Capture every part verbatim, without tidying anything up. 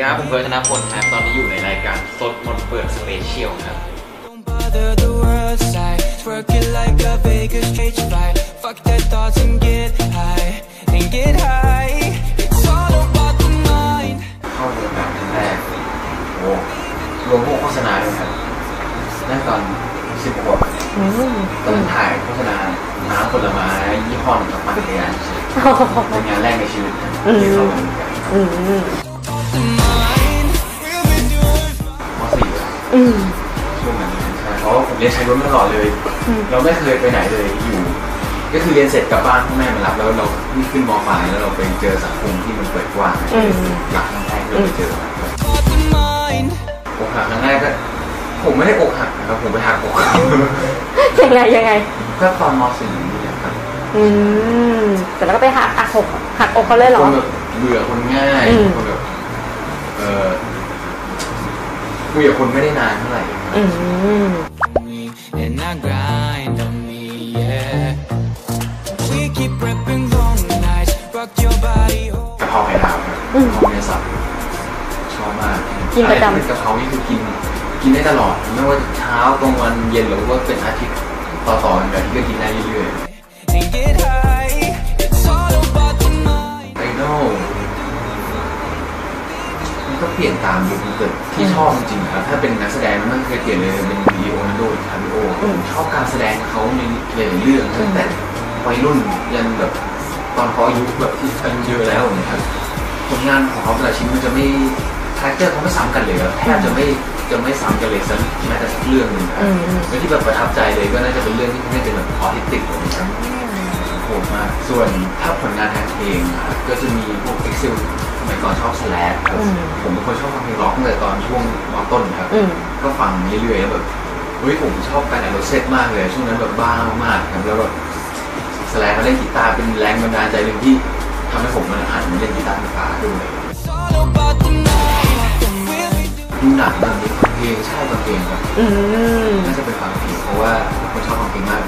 ครับผมเพิร์ธนพลครับตอนนี้อยู่ในรายการสดหมดเปลือกสเปเชียลครับเข้าเดือนแบบครั้งแรกโอ้รวมพวกโฆษณาด้วยครับนั่นตอนสิบขวบตอนถ่ายโฆษณาน้ำผลไม้ยี่ห้อกับปั่นจักรยานเป็นงานแรกในชีวิตที่เข้ามาด้วยกันม.สี่ ช่วงนั้นใช่เพราะผมเรียนใช้รถมาตลอดเลยเราไม่เคยไปไหนเลยอยู่ก็คือเรียนเสร็จกลับบ้านพ่อแม่มารับแล้วเราขึ้นม.ปลายแล้วเราไปเจอสังคมที่มันเปิดกว้างหลักครั้งแรกที่เราไปเจออกหักครั้งแรกก็ผมไม่ได้อกหักนะครับผมไปหักอกยังไงยังไงก็ตอนม.สี่ นี่แหละครับอืมแต่แล้วก็ไปหักหักอกหักอกเขาเลยเหรอคนแบบเบื่อคนง่ายคนแบบเออคุยกับคนไม่ได้นานเท่าไหร่อืมกะเพราไข่ดาวครับกะเพราเนื้อสัตว์ชอบมากกินประจำกะเพรานี่คือกินกินได้ตลอดไม่ว่าเช้ากลางวันเย็นหรือว่าเป็นอาทิตย์ต่อๆกันแบบที่ก็กินได้เรื่อยๆไอดอลมันก็เปลี่ยนตามยุคเกิดที่ชอบจริงๆครับถ้าเป็นนักแสดงมันเคยเปลี่ยนเลยเป็นลีโอนาร์โด ดิคาปิโอชอบการแสดงเขาในหลายเรื่องตั้งแต่วัยรุ่นยันแบบตอนเขาอายุแบบที่อายุเยอะแล้วเนี่ยครับผลงานของเขาแต่ละชิ้นมันจะไม่คาแรคเตอร์เขาไม่ซ้ำกันเลยแทบจะไม่จะไม่ซ้ำกันเลยสักแม้แต่สักเรื่องหนึ่งครับแล้วที่แบบประทับใจเลยก็น่าจะเป็นเรื่องที่ไม่เป็นแบบออทิสติกนะครับโหดมากส่วนถ้าผลงานทางเพลงก็จะมีพวกเอ็กเซลสมัยก่อนชอบสแลชครับผมเป็นคนชอบฟังเพลงร็อกตั้งแต่ตอนช่วงม.ต้นครับก็ฟังเรื่อยๆแล้วแบบเฮ้ยผมชอบการแอนโรเซตมากเลยช่วงนั้นแบบบ้ามากๆครับแล้วแบบสแลชเขาเล่นกีตาร์เป็นแรงบันดาลใจหนึ่งที่ทำให้ผมมันหันมาเล่นกีตาร์ไฟฟ้าด้วยดูหนังบางทีฟังเพลงใช่ฟังเพลงครับน่าจะเป็นฟังเพลงเพราะว่าคนชอบฟังเพลงมาก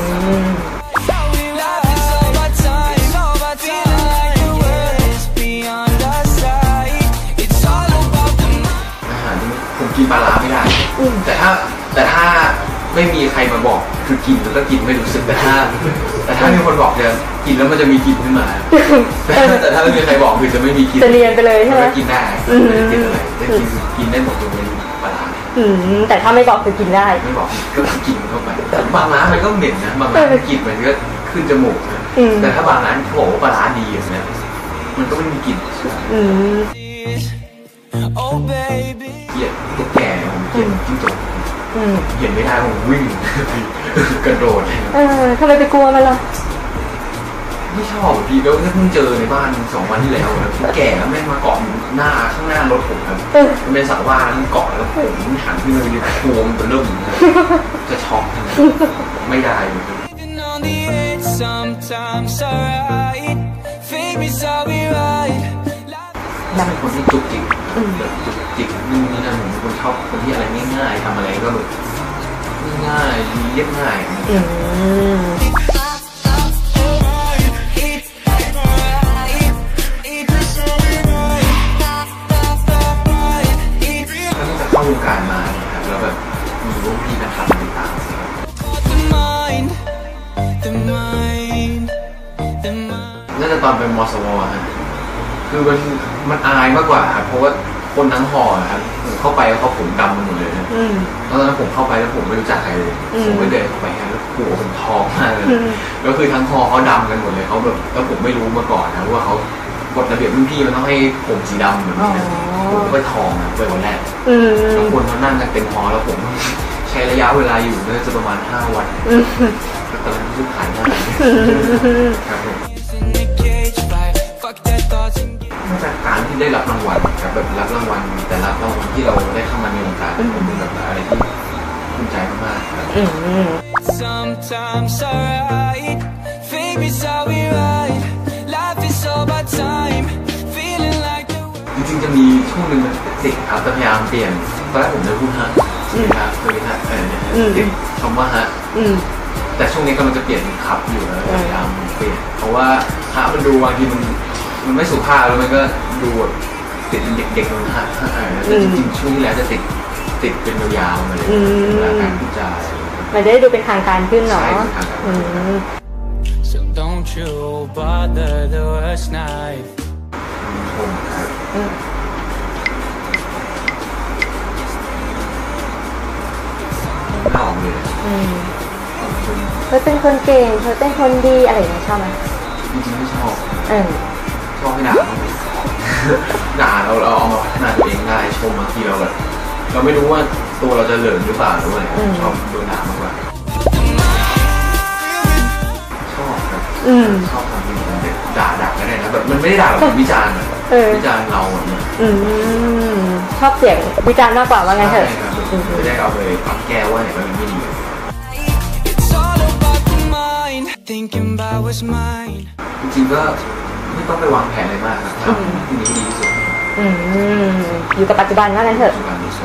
อาหารที่ผมกินปลาร้าไม่ได้แต่ถ้าแต่ถ้าไม่มีใครมาบอกคือกินแล้วก็กินไม่รู้สึกแต่ถ้าแต่ถ้ามีคนบอกจะกินแล้วมันจะมีกลิ่นขึ้นมาแต่ถ้าไม่มีใครบอกคือจะไม่มีกลิ่นจะเรียนไปเลยใช่ไหมกินได้กินอะไรจะกินกินได้หมดยกเว้นปลาร้าแต่ถ้าไม่บอกคือกินได้ไม่บอกก็กินเข้าไปแต่บางร้านมันก็เหม็นนะบางร้านกลิ่นมันก็ขึ้นจมูกนะแต่ถ้าบางร้านโผล่ปลาร้าดีอย่างเงี้ยมันก็ไม่มีกลิ่นเกลียดตุ๊กแกผมเกลียดจิ้งจกเห็นไม่ได้ผมวิ่งกระโดดเออทำไมไปกลัวมันล่ะไม่ชอบพี่แล้วเพิ่งเจอในบ้านสองวันที่แล้วนะแก่แล้วแม่งมาเกาะหน้าข้างหน้ารถผมครับมันเป็นสระว่ายมันเกาะแล้วผมหันขึ้นมาเลยโค้งเป็นเริ่มจะช็อกไม่ได้เลยน่าเป็นคนที่จุกจิกแบบจุกจิกนู่นนี่นั่นผมเป็นคนชอบคนที่อะไรง่ายๆทำอะไรก็แบบง่ายๆเรียบง่ายเข้าวงการมาเนี่ยครับแล้วแบบมีรุ่นพี่นักขับต่างๆน่าจะตอนเป็นม.สว.ฮะคือมันมันอายมากกว่าครับเพราะว่าคนทั้งหอครับผมเข้าไปแล้วเขาผมดำหมดเลยนะตอนนั้นผมเข้าไปแล้วผมไม่รู้จักใครเลยผมไม่เดินเข้าไปแล้วหัวผมทองมากเลยแล้วคือทั้งหอเขาดำกันหมดเลยเขาแบบแล้วผมไม่รู้มาก่อนนะว่าเขากฎระเบียบรุ่นพี่มันต้องให้ผมสีดำเหมือนกันผมก็ไปทองนะไปวันแรกแล้วคนเขานั่งกันเต็มหอแล้วผมใช้ระยะเวลาอยู่น่าจะประมาณห้าวันตอนนั้นรู้สึกขายง่ายครับผมนอกจากการที่ได้รับรางวัลครับแบบรับรางวัลแต่ละรางวัลที่เราได้เข้ามาในวงการผมเป็นแบบอะไรที่ภูมิใจมากๆครับจริงๆจะมีช่วงหนึ่งมันติดครับแต่พยายามเปลี่ยนตอนแรกผมจะพูดฮะใช่ไหมครับเคยฮะเออติดคำว่าฮะแต่ช่วงนี้กำลังจะเปลี่ยนขับอยู่แล้วพยายามเปลี่ยนเพราะว่าฮะมันดูบางทีมันมันไม่สุภาพแล้วมันก็ดูแบบติดเด็กๆลงห้าแต่จริงๆช่วงที่แล้วจะติดติดเป็นยาวๆมาเลยเวลาการพูดจามันจะได้ดูเป็นทางการขึ้นเนาะ So don't you bother the worst night ชมครับน่าออกเลยเธอเป็นคนเก่งเธอเป็นคนดีอะไรอย่างเงี้ยชอบไหมจริงๆไม่ชอบเออชอบให้ด่าด่าเราเราเอามาพัฒนาตัวเองได้ชมบางทีเราแบบเราไม่รู้ว่าตัวเราจะเหลิงหรือเปล่าหรือว่าชอบโดนด่ามากกว่าชอบครับชอบทำให้มันด่าด่าก็ได้นะแบบมันไม่ได้ด่าแบบวิจารณ์วิจารณ์เราเนี่ยชอบเสียงวิจารณ์มากกว่าว่าไงเถอะจะได้เอาไปปรับแก้ว่าเนี่ยมันไม่ดีจริงๆก็ไม่ต้องไปวางแผนอะไรมากครับทำที่นี้ดีที่สุดอยู่กับปัจจุบันว่างั้นเถอะ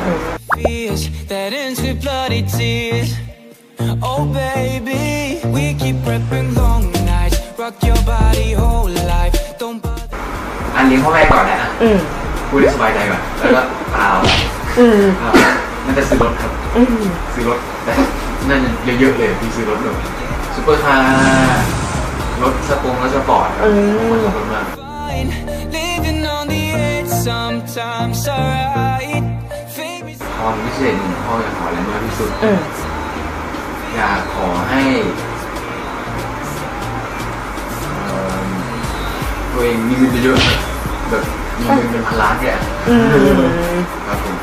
อันเลี้ยงพ่อแม่ก่อนนะพูดได้สบายใจก่อนแล้วก็ตาน่าจะซื้อรถครับซื้อรถแต่นั่นเยอะๆเลยพี่ซื้อรถแบบซุปเปอร์คาร์รถสปงรถสปอร์ตครับมันชอบรถมากพรพิเศษหนึ่งพ่ออยากขออะไรมากที่สุดอยากขอให้ตัวเองมีเงินเยอะๆแบบมีเงินเป็นพันล้านเนี่ยครับผม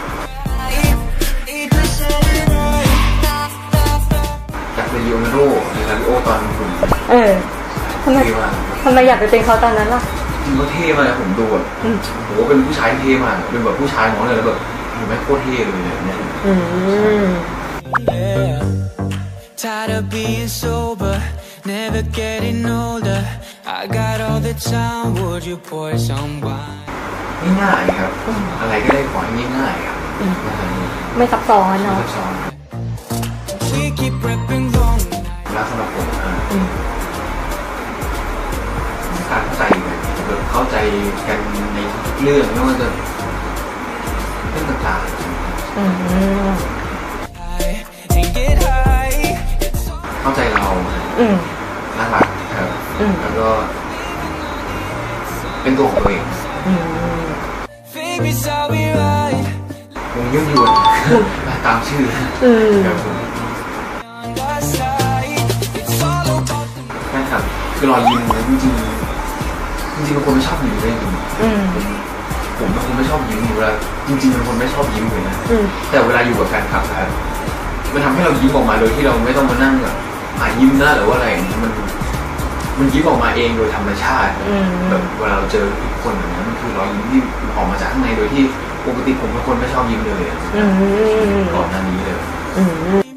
จากเรดิโอนาโดในคาริโอตอนคุณเออทำไมทำไมอยากไปเป็นเขาตอนนั้นล่ะจริงก็เท่มากผมดูแบบโหเป็นผู้ชายเท่มากเป็นแบบผู้ชายมองเลยแล้วแบบเห็นไหมโคตรเท่เลยเนี่ยอืม Tired of being sober, never getting older. I got all the time. Would you pour some wine? ง่ายๆครับอะไรก็ได้ขอให้ง่ายๆครับไม่ซับซ้อนเนาะแล้วสำหรับผมการเข้าใจแบบเข้าใจกันในทุกเรื่องไม่ว่าจะเรื่องต่างๆเข้าใจเราน่ารักครับแล้วก็เป็นตัวของตัวเองวงยุ่งยวนตามชื่อครับผมนั่นครับคือรอยยิ้มนะจริงจริงจริงเป็นคนไม่ชอบยิ้มเลยจริงผมเป็นคนไม่ชอบยิ้มอยู่แล้วจริงๆเป็นคนไม่ชอบยิ้มเลยนะแต่เวลาอยู่กับแฟนคลับครับมันทำให้เรายิ้มออกมาโดยที่เราไม่ต้องมานั่งแบบอ่ายิ้มหน้าหรือว่าอะไรมันมันยิ้มออกมาเองโดยธรรมชาติแบบเวลาเราเจอคนอย่างนั้นมันคือรอยยิ้มที่ออกมาจากข้างในโดยที่ปกติผมเป็นคนไม่ชอบยิ้มเลยก่อนหน้านี้เลย